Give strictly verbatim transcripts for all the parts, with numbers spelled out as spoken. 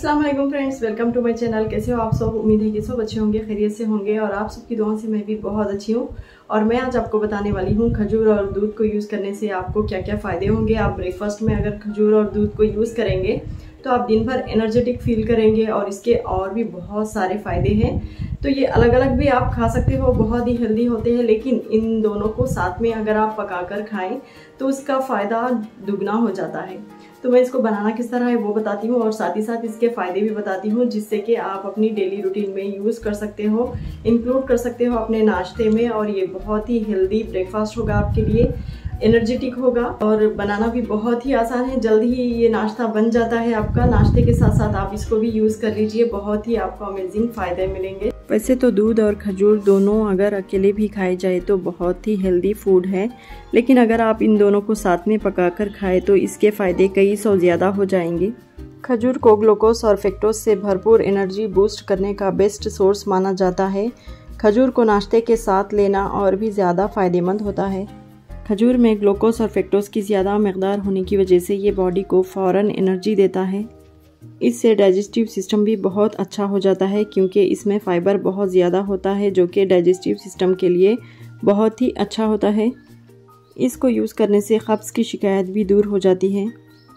अस्सलाम वालेकुम friends, welcome to my channel. कैसे हो आप सब? उम्मीद है कि सब अच्छे होंगे, खैरियत से होंगे और आप सबकी दुआओं से मैं भी बहुत अच्छी हूँ। और मैं आज आपको बताने वाली हूँ खजूर और दूध को यूज़ करने से आपको क्या क्या फ़ायदे होंगे। आप ब्रेकफास्ट में अगर खजूर और दूध को यूज़ करेंगे तो आप दिन भर एनर्जेटिक फील करेंगे और इसके और भी बहुत सारे फ़ायदे हैं। तो ये अलग अलग भी आप खा सकते हो, बहुत ही हेल्दी होते हैं, लेकिन इन दोनों को साथ में अगर आप पकाकर खाएं तो उसका फ़ायदा दुगना हो जाता है। तो मैं इसको बनाना किस तरह है वो बताती हूँ और साथ ही साथ इसके फ़ायदे भी बताती हूँ, जिससे कि आप अपनी डेली रूटीन में यूज़ कर सकते हो, इंक्लूड कर सकते हो अपने नाश्ते में। और ये बहुत ही हेल्दी ब्रेकफास्ट होगा आपके लिए, एनर्जेटिक होगा और बनाना भी बहुत ही आसान है। जल्दी ही ये नाश्ता बन जाता है आपका। नाश्ते के साथ साथ आप इसको भी यूज़ कर लीजिए, बहुत ही आपको अमेजिंग फ़ायदे मिलेंगे। वैसे तो दूध और खजूर दोनों अगर अकेले भी खाए जाए तो बहुत ही हेल्दी फूड है, लेकिन अगर आप इन दोनों को साथ में पकाकर खाएं तो इसके फ़ायदे कई सौ ज़्यादा हो जाएंगे। खजूर को ग्लूकोज और फ्रक्टोज से भरपूर एनर्जी बूस्ट करने का बेस्ट सोर्स माना जाता है। खजूर को नाश्ते के साथ लेना और भी ज़्यादा फ़ायदेमंद होता है। खजूर में ग्लूकोज और फ्रक्टोज की ज़्यादा मकदार होने की वजह से ये बॉडी को फ़ौरन एनर्जी देता है। इससे डाइजेस्टिव सिस्टम भी बहुत अच्छा हो जाता है, क्योंकि इसमें फ़ाइबर बहुत ज़्यादा होता है जो कि डाइजेस्टिव सिस्टम के लिए बहुत ही अच्छा होता है। इसको यूज़ करने से कब्ज़ की शिकायत भी दूर हो जाती है।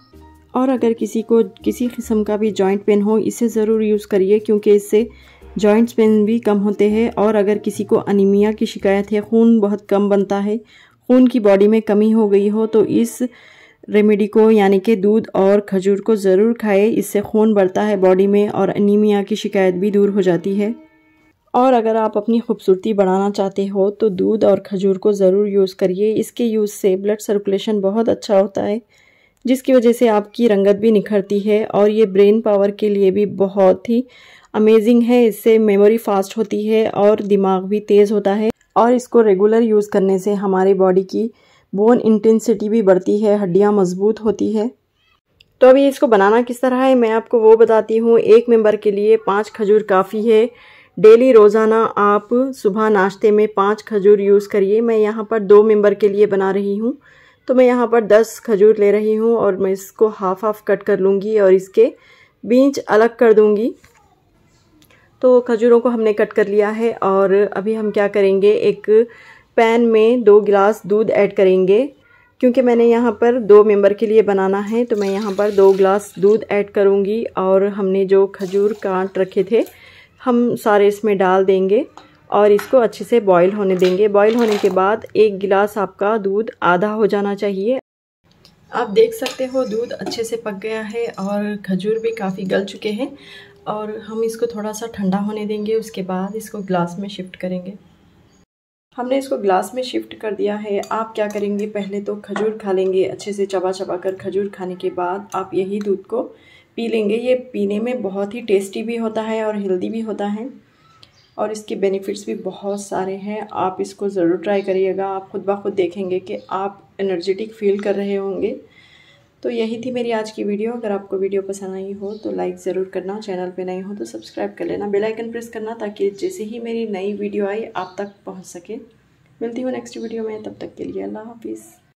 और अगर किसी को किसी किस्म का भी जॉइंट पेन हो, इसे ज़रूर यूज़ करिए, क्योंकि इससे जॉइंट्स पेन भी कम होते हैं। और अगर किसी को अनीमिया की शिकायत है, खून बहुत कम बनता है, खून की बॉडी में कमी हो गई हो, तो इस रेमेडी को यानी कि दूध और खजूर को ज़रूर खाएं। इससे खून बढ़ता है बॉडी में और अनीमिया की शिकायत भी दूर हो जाती है। और अगर आप अपनी खूबसूरती बढ़ाना चाहते हो तो दूध और खजूर को ज़रूर यूज़ करिए। इसके यूज़ से ब्लड सर्कुलेशन बहुत अच्छा होता है, जिसकी वजह से आपकी रंगत भी निखरती है। और ये ब्रेन पावर के लिए भी बहुत ही अमेजिंग है। इससे मेमोरी फास्ट होती है और दिमाग भी तेज़ होता है। और इसको रेगुलर यूज़ करने से हमारी बॉडी की बोन इंटेंसिटी भी बढ़ती है, हड्डियां मजबूत होती है। तो अभी इसको बनाना किस तरह है मैं आपको वो बताती हूँ। एक मेंबर के लिए पाँच खजूर काफ़ी है। डेली रोज़ाना आप सुबह नाश्ते में पाँच खजूर यूज़ करिए। मैं यहाँ पर दो मेंबर के लिए बना रही हूँ, तो मैं यहाँ पर दस खजूर ले रही हूँ और मैं इसको हाफ हाफ कट कर लूँगी और इसके बीज अलग कर दूँगी। तो खजूरों को हमने कट कर लिया है और अभी हम क्या करेंगे, एक पैन में दो गिलास दूध ऐड करेंगे। क्योंकि मैंने यहाँ पर दो मेंबर के लिए बनाना है तो मैं यहाँ पर दो गिलास दूध ऐड करूँगी। और हमने जो खजूर काट रखे थे हम सारे इसमें डाल देंगे और इसको अच्छे से बॉईल होने देंगे। बॉईल होने के बाद एक गिलास आपका दूध आधा हो जाना चाहिए। आप देख सकते हो दूध अच्छे से पक गया है और खजूर भी काफ़ी गल चुके हैं। और हम इसको थोड़ा सा ठंडा होने देंगे, उसके बाद इसको ग्लास में शिफ्ट करेंगे। हमने इसको ग्लास में शिफ्ट कर दिया है। आप क्या करेंगे, पहले तो खजूर खा लेंगे अच्छे से चबा चबा कर। खजूर खाने के बाद आप यही दूध को पी लेंगे। ये पीने में बहुत ही टेस्टी भी होता है और हेल्दी भी होता है और इसके बेनिफिट्स भी बहुत सारे हैं। आप इसको ज़रूर ट्राई करिएगा, आप खुद ब खुद देखेंगे कि आप एनर्जेटिक फील कर रहे होंगे। तो यही थी मेरी आज की वीडियो। अगर आपको वीडियो पसंद आई हो तो लाइक ज़रूर करना, चैनल पे नए हो तो सब्सक्राइब कर लेना, बेल आइकन प्रेस करना, ताकि जैसे ही मेरी नई वीडियो आए आप तक पहुंच सके। मिलती हूँ नेक्स्ट वीडियो में, तब तक के लिए अल्लाह हाफिज़।